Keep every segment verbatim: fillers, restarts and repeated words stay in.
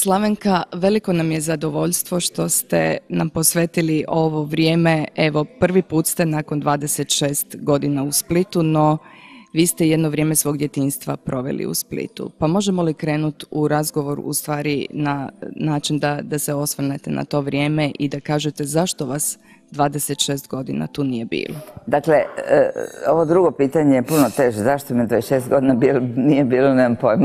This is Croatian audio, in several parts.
Slavenka, veliko nam je zadovoljstvo što ste nam posvetili ovo vrijeme. Evo, prvi put ste nakon dvadeset šest godina u Splitu, no vi ste jedno vrijeme svog djetinjstva proveli u Splitu. Pa možemo li krenuti u razgovor u stvari na način da, da se osvrnete na to vrijeme i da kažete zašto vas dvadeset šest godina tu nije bilo? Dakle, e, ovo drugo pitanje je puno teže. Zašto me dvadeset šest godina bilo, nije bilo, nemam pojma.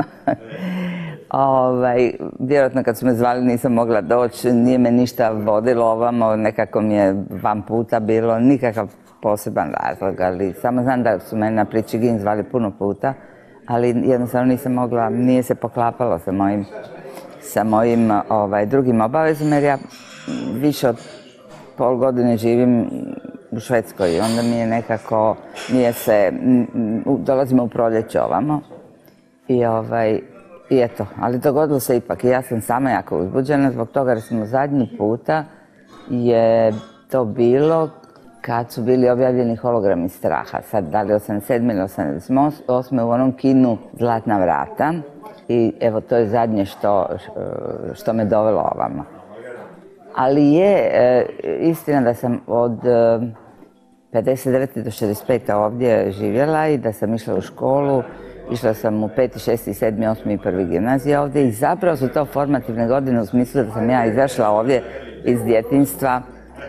Ovaj, vjerojatno kad su me zvali nisam mogla doći, nije me ništa vodilo ovamo, nekako mi je van puta bilo, nikakav poseban razlog, ali samo znam da su me na Pličigin zvali puno puta, ali jednostavno nisam mogla, nije se poklapalo sa mojim, sa mojim ovaj, drugim obavezama, jer ja više od pol godine živim u Švedskoj i onda mi je nekako, nije se, dolazimo u proljeće ovamo i ovaj, I eto, ali dogodilo se ipak i ja sam sama jako uzbuđena zbog toga jer smo zadnji puta je to bilo kad su bili objavljeni hologrami straha. Sad, da li osamdeset sedme ili osamdeset osme u onom kinu Zlatna vrata i evo to je zadnje što, što me dovelo ovamo. Ali je e, istina da sam od e, pedeset devete do šezdeset pete ovdje živjela i da sam išla u školu. Išla sam u peti, šesti, sedmi, osmi i prvi gimnazije ovdje i zapravo su to formativne godine u smislu da sam ja izašla ovdje iz djetinjstva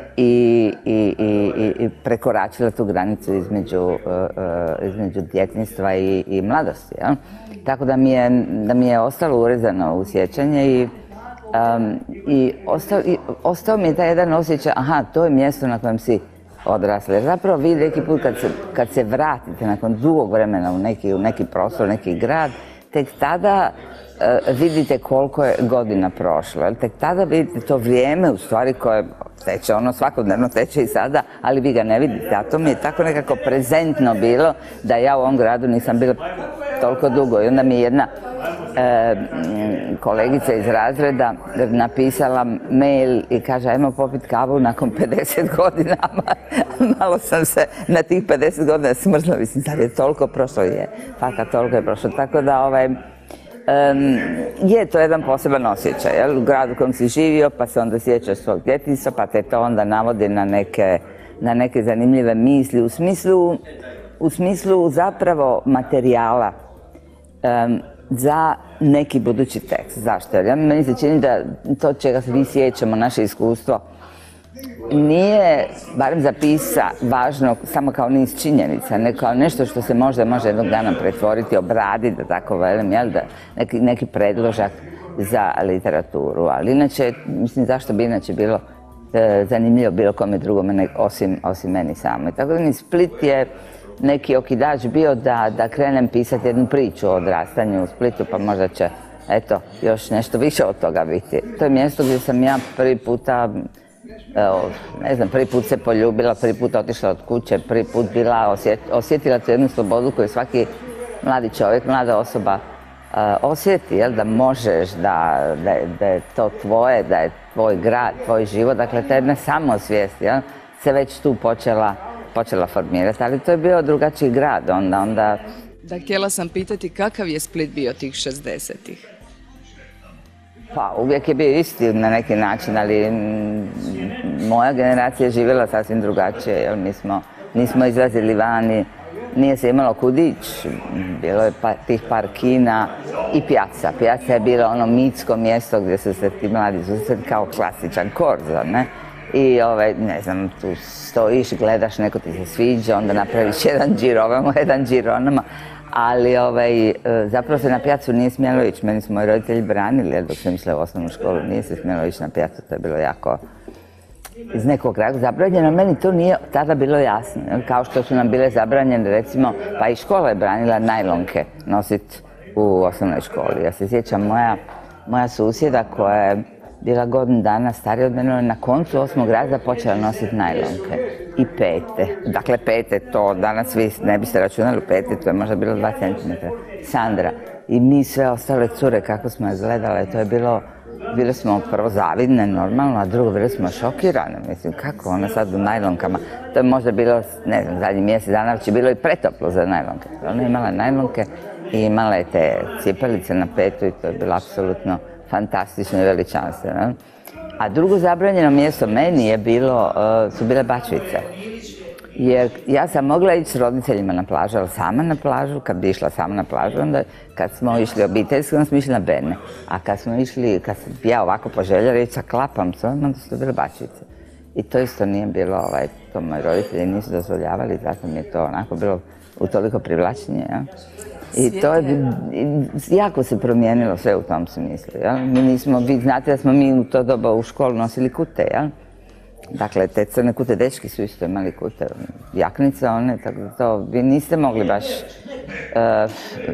i, i, i, i prekoračila tu granicu između, uh, uh, između djetinjstva i, i mladosti. Ja? Tako da mi, je, da mi je ostalo urezano u sjećanje i, um, i, ostao, i ostao mi je taj jedan osjećaj, aha, to je mjesto na kojem si odrasli. Jer zapravo vi neki put kad se, kad se vratite nakon dugog vremena u neki, u neki prostor, neki grad, tek tada uh, vidite koliko je godina prošlo. Jer tek tada vidite to vrijeme u stvari koje teče, ono svakodnevno teče i sada, ali vi ga ne vidite. A to mi je tako nekako prezentno bilo da ja u ovom gradu nisam bila toliko dugo. I onda mi je jedna e, kolegica iz razreda napisala mail i kaže ajmo popiti kavu nakon pedeset godina. Malo sam se na tih pedeset godina smrzla, mislim, sad je toliko prošlo, je, fakat toliko je prošlo. Tako da ovaj, Um, je to jedan poseban osjećaj, jel? U gradu u kojem si živio, pa se onda sjećaš svog djetinjstva, pa te to onda navodi na neke, na neke zanimljive misli u smislu, u smislu zapravo materijala um, za neki budući tekst. Zašto? Jer ja, meni se čini da to čega se mi sjećamo, naše iskustvo, nije, barem za pisa, važno samo kao niz činjenica, ne kao nešto što se možda može jednog dana pretvoriti, obraditi, da tako velim, jel, da neki, neki predložak za literaturu. Ali inače, mislim, zašto bi inače bilo e, zanimljivo bilo kome drugome osim, osim meni samo. Tako da mi Split je neki okidač bio da, da krenem pisati jednu priču o odrastanju u Splitu, pa možda će, eto, još nešto više od toga biti. To je mjesto gdje sam ja prvi puta, evo, ne znam, prvi put se poljubila, prvi put otišla od kuće, prvi put bila osjet, osjetila tu jednu slobodu koju svaki mladi čovjek, mlada osoba uh, osjeti, jel, da možeš, da, da, da je to tvoje, da je tvoj grad, tvoj život, dakle ta jedna samosvijest, jel, se već tu počela, počela formirati, ali to je bio drugačiji grad onda, onda... Da, htjela sam pitati kakav je Split bio tih šezdesetih? Pa, uvijek je bio isti na neki način, ali m, moja generacija je živjela sasvim drugačije, jer mi smo, nismo izlazili vani, nije se imalo kud ići, bilo je pa, tih par kina i pijaca. Pijaca je bila ono mitsko mjesto gdje su se ti mladi susreli kao klasičan korzo, ne? I ovaj, ne znam, tu stojiš, gledaš, neko ti se sviđa, onda napraviš jedan džir ovamo, jedan džir onama. Ali ovaj, zapravo se na pijacu nije smjelo ići. Meni su moji roditelji branili, jer dok sam išla u osnovnu školu nije se smjelo ići na pijacu. To je bilo jako iz nekog razloga zabranjeno. Meni to nije tada bilo jasno. Kao što su nam bile zabranjene, recimo, pa i škola je branila najlonke nositi u osnovnoj školi. Ja se sjećam, moja, moja susjeda koja je bila godinu dana starija od mene, na koncu osmog razreda počela nositi najlonke. I pete. Dakle, pete, to danas vi ne biste računali u pete, to je možda bilo dva centimetra. Sandra. I mi sve ostale cure, kako smo je gledale, to je bilo, bili smo prvo zavidne, normalno, a drugo, bili smo šokirane. Mislim, kako ona sad u najlonkama. To je možda bilo, ne znam, zadnji mjesec dana, već je bilo i pretoplo za najlonke. Ona je imala najlonke i imala je te cipelice na petu i to je bilo apsolutno fantastično i veličanstveno. A drugo zabranjeno mjesto meni je bilo, su bile Bačvice. Jer ja sam mogla ići s roditeljima na plažu, ali sama na plažu, kad bi išla sama na plažu, onda kad smo išli obiteljski, onda smo išli na Bene. A kad smo išli, kad sam ja ovako poželjela reći sa klapom, onda su to bile Bačvice. I to isto nije bilo, ovaj, to moji roditelji nisu dozvoljavali, zato mi je to onako bilo utoliko privlačnije. Ja? I to je, jako se promijenilo sve u tom smislu. Ja? Mi nismo, vi znate da smo mi u to doba u školu nosili kute, ja? Dakle, te crne kute, dečki su isto imali kute, jaknice one, tako da to, vi niste mogli baš uh,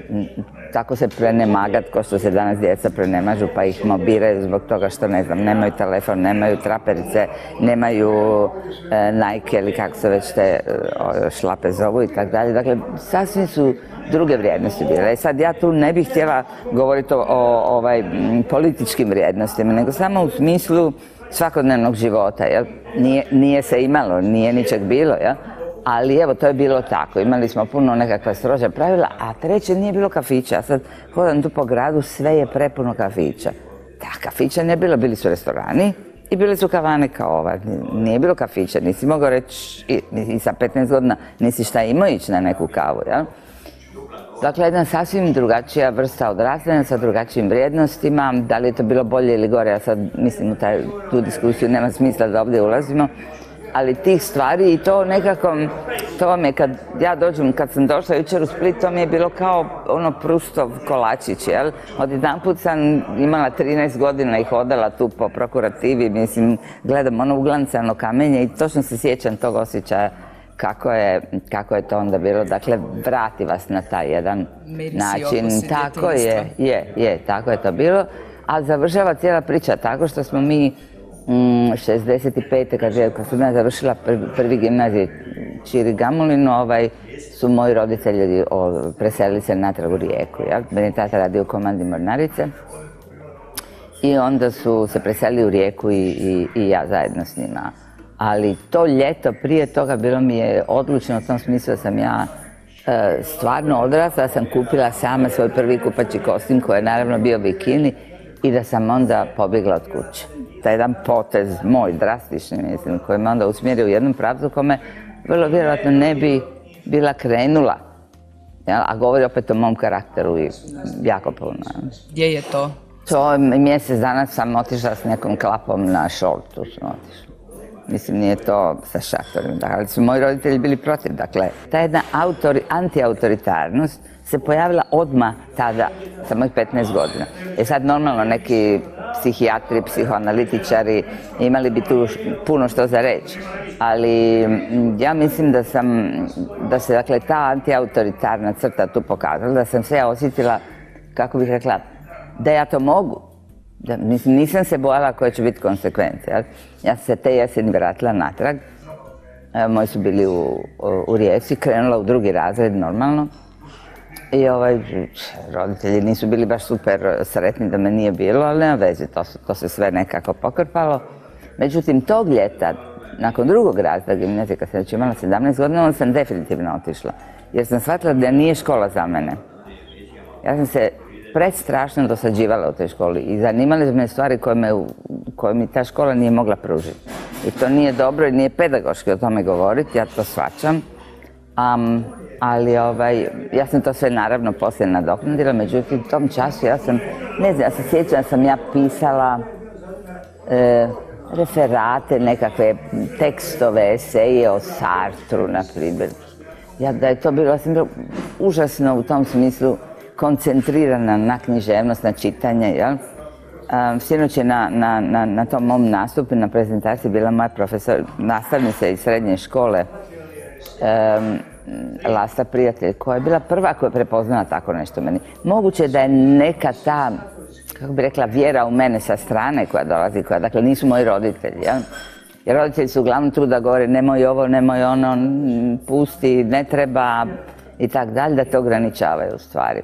tako se prenemagat kao što se danas djeca prenemažu pa ih mobiraju zbog toga što, ne znam, nemaju telefon, nemaju traperice, nemaju uh, Nike ili kako se već te uh, šlape zovu i tako dalje. Dakle, sasvim su druge vrijednosti bile. E sad, ja tu ne bih htjela govoriti o, o ovaj, političkim vrijednostima, nego samo u smislu svakodnevnog života, jel? Nije, nije se imalo, nije ničeg bilo, jel? Ali evo, to je bilo tako. Imali smo puno nekakva stroža pravila, a treće, nije bilo kafića. Sad hodam tu po gradu, sve je prepuno kafića. Da, kafića nije bilo, bili su restorani i bili su kavane kao ova. Nije bilo kafića, nisi mogao reći, i, i sa petnaest godina nisi šta imao ići na neku kavu, jel? Dakle, jedna sasvim drugačija vrsta odrastanja sa drugačijim vrijednostima. Da li je to bilo bolje ili gore, ja sad mislim u taj, tu diskusiju nema smisla da ovdje ulazimo. Ali tih stvari i to nekako, to vam je kad ja dođem, kad sam došla jučer u Split, to mi je bilo kao ono Prustov kolačić, jel? Odjedanput sam imala trinaest godina i hodala tu po prokurativi, mislim, gledam ono uglancano kamenje i točno se sjećam tog osjećaja. Kako je, kako je to onda bilo, dakle, vrati vas na taj jedan način. Tako je, je, je, tako je to bilo. A završava cijela priča tako što smo mi mm, šezdeset pete. kad, je, kad sam ja završila prvi, prvi gimnazij Čiri Gamulinu, ovaj, su moji roditelji o, preselili se natrag u Rijeku. Ja? Meni je tata radio u komandi mornarice. I onda su se preselili u Rijeku i, i, i ja zajedno s njima. Ali to ljeto prije toga bilo mi je odlučno u tom smislu da sam ja e, stvarno odrasla, da sam kupila sama svoj prvi kupaći kostim koji je naravno bio bikini i da sam onda pobjegla od kuće. Taj jedan potez moj, drastični mislim, koji me onda usmjerio u jednom pravcu kome vrlo vjerojatno ne bi bila krenula. Ja, a govori opet o mom karakteru i jako puno. Gdje je to? To mjesec dana sam otišla s nekom klapom na šoltu, sam otišla. Mislim, nije to sa šatorima, ali su moji roditelji bili protiv. Dakle, ta jedna autori, antiautoritarnost se pojavila odmah tada, sa mojih petnaest godina. E sad normalno neki psihijatri, psihoanalitičari imali bi tu puno što za reći. Ali ja mislim da sam, da se dakle ta antiautoritarna crta tu pokazala, da sam se ja osjetila, kako bih rekla, da ja to mogu. Da, mislim, nisam se bojala koje će biti konsekvence. Ja, ja sam se te jeseni vratila natrag. E, moji su bili u, u, u Rijeci, krenula u drugi razred normalno. I ovaj, roditelji nisu bili baš super sretni da me nije bilo, ali nema veze, to, to se sve nekako pokrpalo. Međutim, tog ljeta, nakon drugog razreda gimnazije, kad sam već imala sedamnaest godina, onda sam definitivno otišla. Jer sam shvatila da nije škola za mene. Ja sam se predstrašno dosađivala u toj školi i zanimali me stvari koje, me, koje mi ta škola nije mogla pružiti. I to nije dobro i nije pedagoški o tome govoriti, ja to shvaćam. Um, ali ovaj, ja sam to sve naravno poslije nadoknadila, međutim u tom času ja sam, ne znam, ja se sjećam da sam ja pisala e, referate, nekakve tekstove, eseje o Sartru, na primjer. Ja, da je to bilo, ja sam bila užasno u tom smislu koncentrirana na književnost, na čitanje, jel? Um, sinoć je na, na, na, na tom mom nastupu, na prezentaciji bila moja profesor, nastavnica iz srednje škole, um, Lasta Prijatelj, koja je bila prva koja je prepoznala tako nešto meni. Moguće da je neka ta, kako bi rekla, vjera u mene sa strane koja dolazi, koja, dakle, nisu moji roditelji, jel? Jer roditelji su uglavnom tu da govore nemoj ovo, nemoj ono, pusti, ne treba i tak dalje, da te ograničavaju u stvari.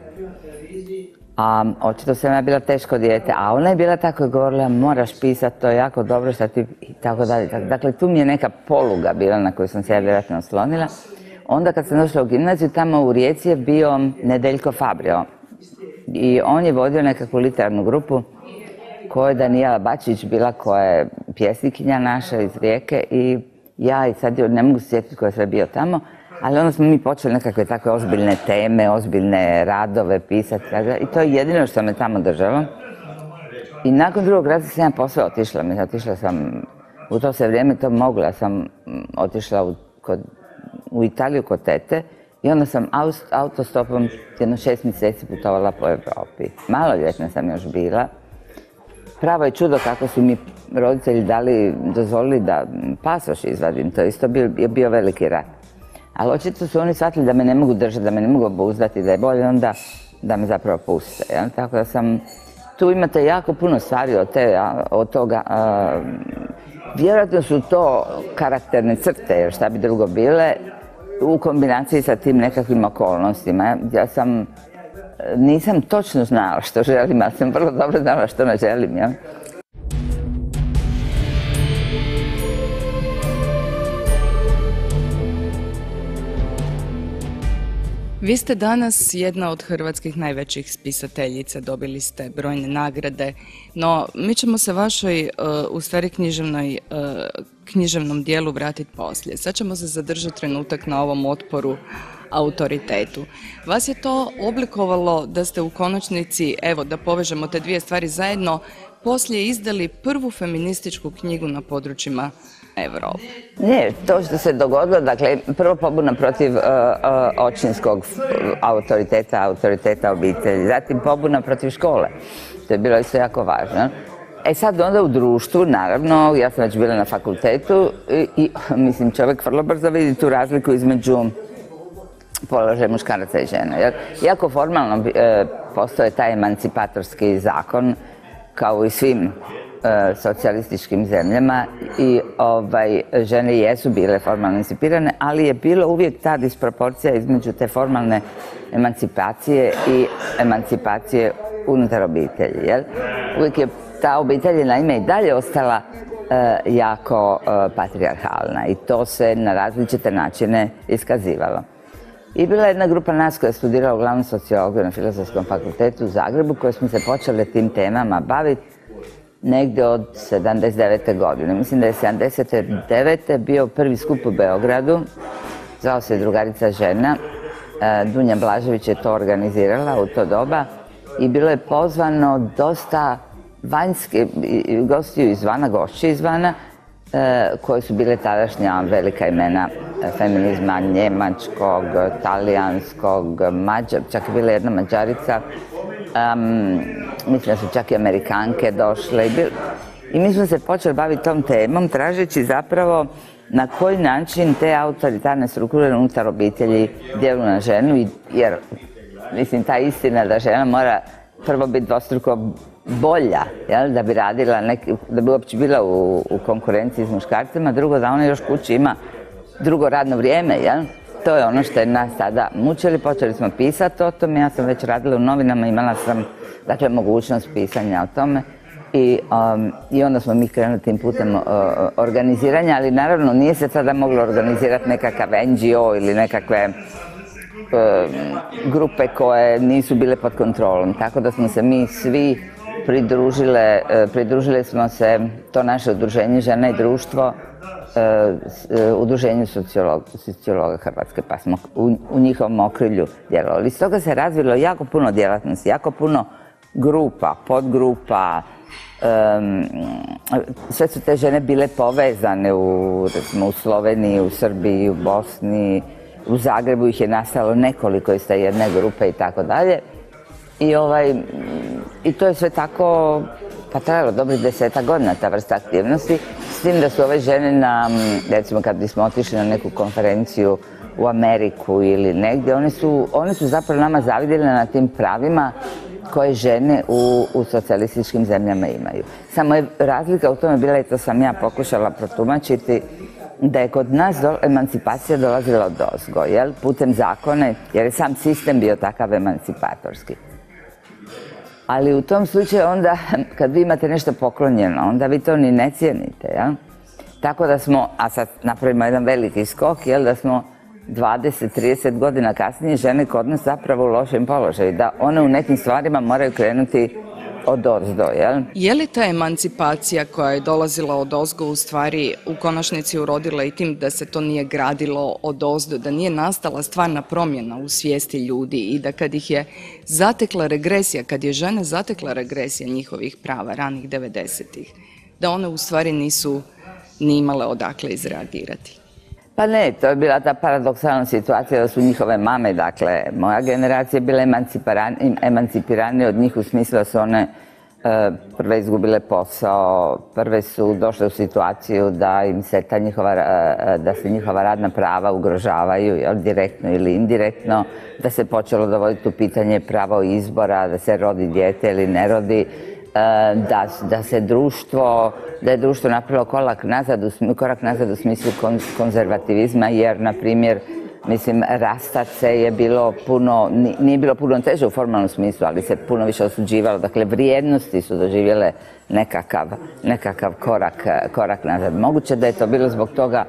A očito sam ja bila teško dijete, a ona je bila tako i govorila moraš pisati, to je jako dobro što ti i tako dalje. Dakle, tu mi je neka poluga bila na koju sam se ja vjerojatno oslonila. Onda kad sam došla u gimnaziju, tamo u Rijeci je bio Nedeljko Fabrio. I on je vodio nekakvu literarnu grupu ko je Danijela Bačić bila, koja je pjesnikinja naša iz Rijeke i ja, i sad ne mogu se sjetiti ko je sve bio tamo, ali onda smo mi počeli nekakve takve ozbiljne teme, ozbiljne radove pisati i to je jedino što me tamo držalo. I nakon drugog rata sam ja posve otišla, mislim, otišla sam, u to se vrijeme to mogla, ja sam otišla u, kod, u Italiju kod tete i onda sam autostopom jedno šest mjeseci putovala po Europi. Maloljetna sam još bila. Pravo je čudo kako su mi roditelji dali, dozvolili da pasoš izvadim, to je isto bio, bio veliki rat. Ali očito su oni shvatili da me ne mogu držati, da me ne mogu obuzdati, da je bolje onda da me zapravo puste. Ja? Tako da sam, tu imate jako puno stvari od, te, od toga. A, vjerojatno su to karakterne crte, jer šta bi drugo bile, u kombinaciji sa tim nekakvim okolnostima. Ja sam, nisam točno znala što želim, ali sam vrlo dobro znala što ne želim. Ja? Vi ste danas jedna od hrvatskih najvećih spisateljica, dobili ste brojne nagrade, no mi ćemo se vašoj, u stvari književnoj, književnom dijelu vratiti poslije. Sad ćemo se zadržati trenutak na ovom otporu autoritetu. Vas je to oblikovalo da ste u konačnici, evo da povežemo te dvije stvari zajedno, poslije izdali prvu feminističku knjigu na područjima Europe. Ne, to što se dogodilo, dakle, prvo pobuna protiv uh, uh, očinskog autoriteta, autoriteta obitelji, zatim pobuna protiv škole. To je bilo isto jako važno. E sad onda u društvu, naravno, ja sam već bila na fakultetu i, i mislim, čovjek vrlo brzo vidi tu razliku između položaja muškaraca i žena. Jer, iako formalno e, postoje taj emancipatorski zakon, kao i svim e, socijalističkim zemljama, i ovaj, žene jesu bile formalno emancipirane, ali je bilo uvijek ta disproporcija između te formalne emancipacije i emancipacije unutar obitelji. Jel? Uvijek je ta obitelj naime i dalje ostala e, jako e, patrijarhalna i to se na različite načine iskazivalo. I bila je jedna grupa nas koja je studirala uglavnom sociologiju na Filozofskom fakultetu u Zagrebu, koje smo se počeli tim temama baviti negdje od sedamdeset devete godine. Mislim da je sedamdeset devete bio prvi skup u Beogradu, zvao se Drugarica žena. Dunja Blažević je to organizirala u to doba i bilo je pozvano dosta vanjske gostiju izvana, gošće izvana, koje su bile tadašnja velika imena feminizma, njemačkog, talijanskog, mađar, čak je bila jedna Mađarica, um, mislim da su čak i Amerikanke došle i, bil, i mi smo se počeli baviti tom temom, tražeći zapravo na koji način te autoritarne strukture unutar obitelji djeluju na ženu, jer mislim ta istina da žena mora prvo biti dvostruko bolja, jel, da bi radila, neki, da bi uopće bila u, u konkurenciji s muškarcima, drugo da ona još kući ima drugo radno vrijeme, jel? To je ono što je nas sada mučili, počeli smo pisati o tome, ja sam već radila u novinama, imala sam, dakle, mogućnost pisanja o tome i, um, i onda smo mi krenuli tim putem uh, organiziranja, ali naravno nije se sada moglo organizirati nekakav en dži o ili nekakve uh, grupe koje nisu bile pod kontrolom, tako da smo se mi svi pridružile, uh, pridružile smo se to naše udruženje Žena i društvo, Uh, udruženju sociologa, sociologa Hrvatske, pa smo u, u njihovom okrilju djelovali. Iz toga se razvilo jako puno djelatnosti, jako puno grupa, podgrupa, um, sve su te žene bile povezane u, recimo, u Sloveniji, u Srbiji, u Bosni, u Zagrebu ih je nastalo nekoliko iz te jedne grupe i tako dalje. I, ovaj, i to je sve tako, pa trajalo dobrih deseta godina ta vrsta aktivnosti, s tim da su ove žene na, recimo kad bismo otišli na neku konferenciju u Ameriku ili negdje, one su, one su zapravo nama zavidjele na tim pravima koje žene u, u socijalističkim zemljama imaju. Samo je razlika u tome bila, i to sam ja pokušala protumačiti, da je kod nas do, emancipacija dolazila od ozgo, jel, putem zakone, jer je sam sistem bio takav emancipatorski. Ali u tom slučaju onda, kad vi imate nešto poklonjeno, onda vi to ni ne cijenite, jel? Tako da smo, a sad napravimo jedan veliki skok, jel, da smo dvadeset do trideset godina kasnije žene kod nas zapravo u lošem položaju, da one u nekim stvarima moraju krenuti odozdo, jel? Je li ta emancipacija koja je dolazila odozgo u stvari u konačnici urodila i tim da se to nije gradilo odozdo, da nije nastala stvarna promjena u svijesti ljudi i da kad ih je zatekla regresija, kad je žene zatekla regresija njihovih prava ranih devedesetih, da one u stvari nisu ni imale odakle izreagirati? Pa ne, to je bila ta paradoksalna situacija da su njihove mame, dakle, moja generacija bila emancipiranije od njih u smislu da su one prve izgubile posao, prve su došle u situaciju da im se ta njihova, da se njihova radna prava ugrožavaju, jel, direktno ili indirektno, da se počelo dovoditi u pitanje pravo izbora, da se rodi dijete ili ne rodi, da, da se društvo, da je društvo napravilo korak nazad, korak nazad u smislu konzervativizma, jer, na primjer, mislim, rastat se je bilo puno, nije bilo puno teže u formalnom smislu, ali se puno više osuđivalo. Dakle, vrijednosti su doživjele nekakav, nekakav korak, korak nazad. Moguće da je to bilo zbog toga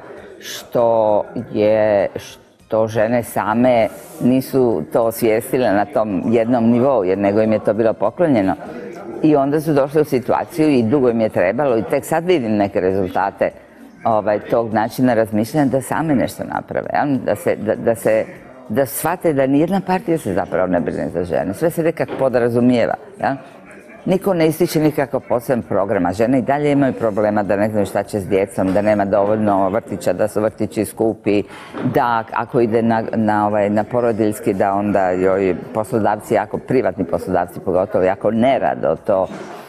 što je, što žene same nisu to osvijestile na tom jednom nivou, jer nego im je to bilo poklonjeno. I onda su došle u situaciju i dugo im je trebalo i tek sad vidim neke rezultate ovaj, tog načina razmišljanja da same nešto naprave, ja? Da se, da, da se, da shvate da nijedna partija se zapravo ne brine za žene. Sve se nekako podrazumijeva, ja? Niko ne ističe nikakav poseban program, a žene i dalje imaju problema da ne znaju šta će s djecom, da nema dovoljno vrtića, da su vrtići skupi, da ako ide na, na, ovaj, na porodiljski, da onda joj poslodavci, jako privatni poslodavci pogotovo, jako nerado to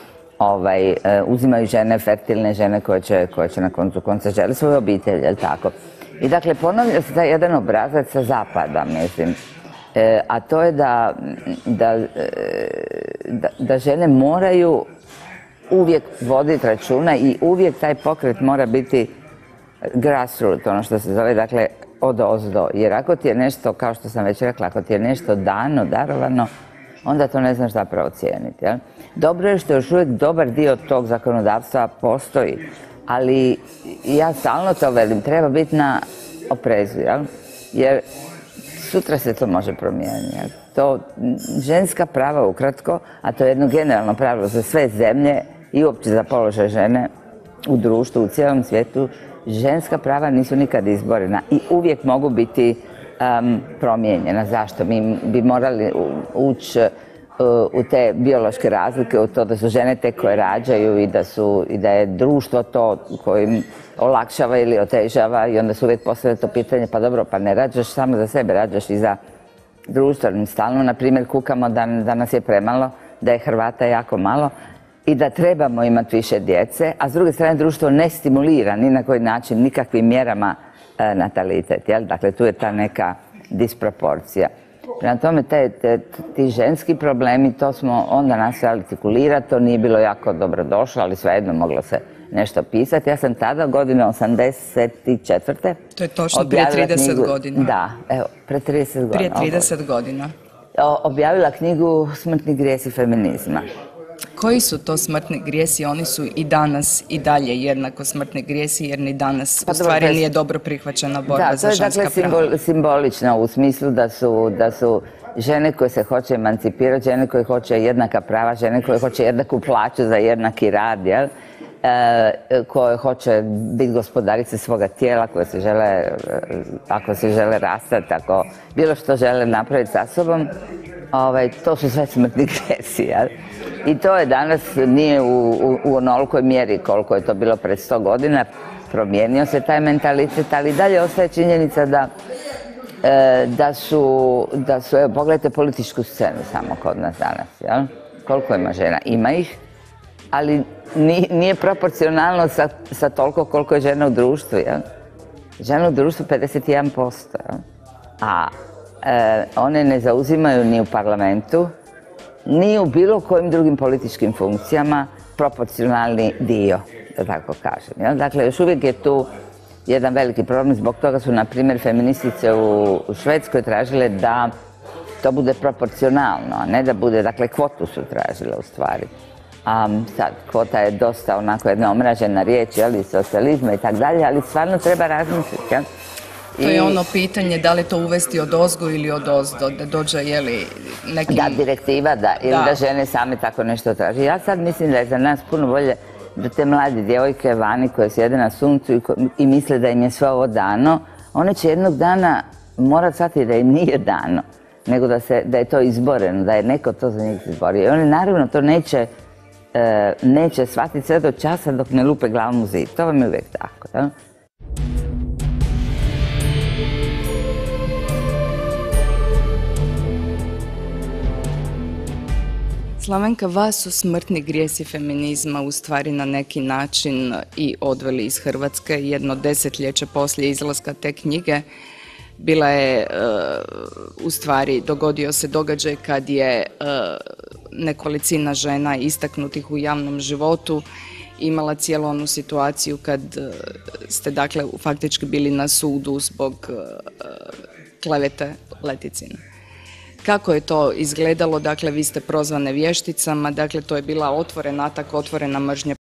ovaj, uzimaju žene, fertilne žene koje će, koje će na koncu konca žele svoju obitelj, jel tako? I dakle, ponavlja se taj jedan obrazac sa zapada, mislim. E, a to je da, da, da, da žene moraju uvijek voditi računa i uvijek taj pokret mora biti grassroot, ono što se zove, dakle, odozdo. Jer ako ti je nešto, kao što sam već rekla, ako ti je nešto dano, darovano, onda to ne znaš zapravo cijeniti. Jel? Dobro je što još uvijek dobar dio tog zakonodavstva postoji, ali ja stalno to velim, treba biti na oprezu, jel? Jer sutra se to može promijeniti. To ženska prava ukratko, a to je jedno generalno pravilo za sve zemlje i uopće za položaj žene u društvu, u cijelom svijetu, ženska prava nisu nikad izborena i uvijek mogu biti um, promijenjena. Zašto? Mi bi morali ući uh, u te biološke razlike, u to da su žene te koje rađaju i da, su, i da je društvo to kojim olakšava ili otežava i onda se uvijek postavlja to pitanje, pa dobro, pa ne rađaš samo za sebe, rađaš i za društvo. Stalno, na primjer, kukamo da, da nas je premalo, da je Hrvata jako malo i da trebamo imati više djece, a s druge strane društvo ne stimulira ni na koji način, nikakvim mjerama e, natalitet. Jel? Dakle, tu je ta neka disproporcija. Prema tome, te, te, ti ženski problemi, to smo onda nastojali artikulirati, to nije bilo jako dobro došlo, ali svejedno moglo se nešto pisati. Ja sam tada, godine osamdeset četvrte To je točno prije trideset knjigu, godina. Da, evo, prije trideset godina. Prije trideset godina. Objavila knjigu Smrtni grijesi feminizma. Koji su to smrtni grijesi? Oni su i danas i dalje jednako smrtni grijesi, jer ni danas pa u stvari dobro, nije dobro prihvaćena borba za ženska prava. Da, to je dakle simbol, simbolično u smislu da su, da su žene koje se hoće emancipirati, žene koje hoće jednaka prava, žene koje hoće jednaku plaću za jednaki rad, jel? E, koje hoće biti gospodarice svoga tijela, koje se žele, ako se žele rastati, ako bilo što žele napraviti sa sobom, ovaj, to su sve smrtni grijesi, jel? I to je danas, nije u, u, u onolikoj mjeri koliko je to bilo pred sto godina, promijenio se taj mentalitet, ali dalje ostaje činjenica da, e, da su, da su, evo, pogledajte političku scenu samo kod nas danas, jel? Koliko ima žena? Ima ih, ali nije, nije proporcionalno sa, sa toliko koliko je žena u društvu, jel? Žena u društvu pedeset jedan posto, jel? A e, one ne zauzimaju ni u parlamentu, ni u bilo kojim drugim političkim funkcijama proporcionalni dio, da tako kažem. Jel? Dakle, još uvijek je tu jedan veliki problem, zbog toga su, na primjer, feministice u, u Švedskoj tražile da to bude proporcionalno, a ne da bude, dakle, kvotu su tražile u stvari. Um, sad, kvota je dosta onako jedna omražena riječ, jel, iz socijalizma i tako dalje, ali stvarno treba razmisliti, jel? To je ono pitanje da li to uvesti od ozgo ili od ozdo, da dođe je li nekim... Da, direktiva, da, ili Da. da žene same tako nešto traži. Ja sad mislim da je za nas puno bolje da te mlade djevojke vani koje sjede na suncu i, ko- i misle da im je sve ovo dano, one će jednog dana morat shvatiti da im nije dano, nego da, se, da je to izboreno, da je neko to za njih izborio. I oni naravno to neće, e, neće shvatiti sve do časa dok ne lupe glavom u zid. To vam je uvijek tako. Da? Slavenka, vas su smrtni grijesi feminizma u stvari na neki način i odveli iz Hrvatske. Jedno desetljeće poslije izlaska te knjige bila je, u stvari, dogodio se događaj kad je nekolicina žena istaknutih u javnom životu imala cijelu onu situaciju kad ste, dakle, faktički bili na sudu zbog klevete Leticine. Kako je to izgledalo? Dakle, vi ste prozvane vješticama, dakle, to je bila otvoren atak, otvorena mržnja